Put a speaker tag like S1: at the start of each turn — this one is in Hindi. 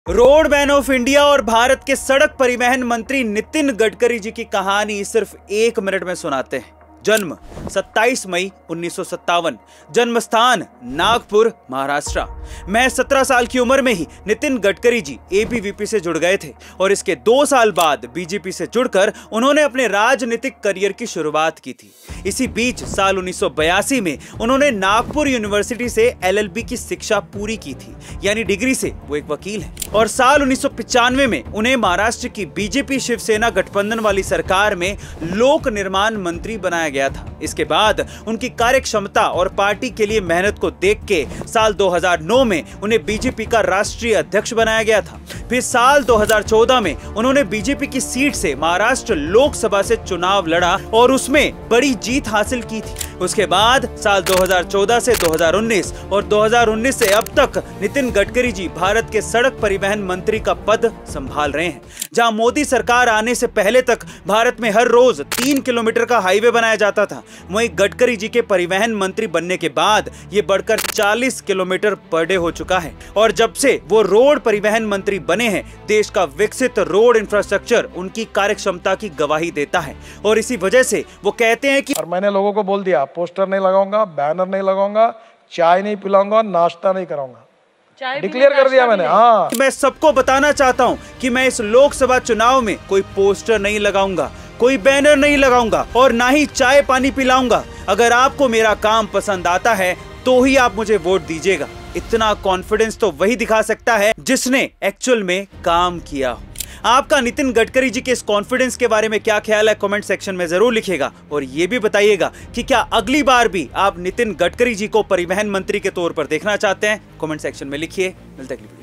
S1: रोड मैन ऑफ इंडिया और भारत के सड़क परिवहन मंत्री नितिन गडकरी जी की कहानी सिर्फ 1 मिनट में सुनाते हैं। जन्म 27 मई 1957, जन्म स्थान नागपुर, महाराष्ट्र। महज 17 साल की उम्र में ही नितिन गडकरी जी एबीवीपी से जुड़ गए थे और इसके 2 साल बाद बीजेपी से जुड़कर उन्होंने अपने राजनीतिक करियर की शुरुआत की थी। इसी बीच साल 1982 में उन्होंने नागपुर यूनिवर्सिटी से एलएलबी की शिक्षा पूरी की थी, यानी डिग्री से वो एक वकील हैं। और साल 1995 में उन्हें महाराष्ट्र की बीजेपी शिवसेना गठबंधन वाली सरकार में लोक निर्माण मंत्री बनाया गया था। इसके बाद उनकी कार्य क्षमता और पार्टी के लिए मेहनत को देख के साल 2009 में उन्हें बीजेपी का राष्ट्रीय अध्यक्ष बनाया गया था। फिर साल 2014 में उन्होंने बीजेपी की सीट से महाराष्ट्र लोकसभा से चुनाव लड़ा और उसमें बड़ी जीत हासिल की थी। उसके बाद साल 2014 से 2019 और 2019 से अब तक नितिन गडकरी जी भारत के सड़क परिवहन मंत्री का पद संभाल रहे हैं। जहां मोदी सरकार आने से पहले तक भारत में हर रोज 3 किलोमीटर का हाईवे बनाया जाता था, वहीं गडकरी जी के परिवहन मंत्री बनने के बाद ये बढ़कर 40 किलोमीटर पर डे हो चुका है। और जब से वो रोड परिवहन मंत्री बने हैं, देश का विकसित रोड इंफ्रास्ट्रक्चर उनकी कार्यक्षमता की गवाही देता है। और इसी वजह से वो कहते हैं कि
S2: और मैंने लोगों को बोल दिया, पोस्टर नहीं लगाऊंगा, बैनर नहीं लगाऊंगा, चाय नहीं पिलाऊंगा, नाश्ता नहीं कराऊंगा, डिक्लेयर कर दिया मैंने। हाँ,
S1: मैं सबको बताना चाहता हूं कि मैं इस लोकसभा चुनाव में कोई पोस्टर नहीं लगाऊंगा, कोई बैनर नहीं लगाऊंगा और ना ही चाय पानी पिलाऊंगा। अगर आपको मेरा काम पसंद आता है तो ही आप मुझे वोट दीजिएगा। इतना कॉन्फिडेंस तो वही दिखा सकता है जिसने एक्चुअल में काम किया हो। आपका नितिन गडकरी जी के इस कॉन्फिडेंस के बारे में क्या ख्याल है, कमेंट सेक्शन में जरूर लिखिएगा। और ये भी बताइएगा कि क्या अगली बार भी आप नितिन गडकरी जी को परिवहन मंत्री के तौर पर देखना चाहते हैं। कमेंट सेक्शन में लिखिए। मिलते हैं।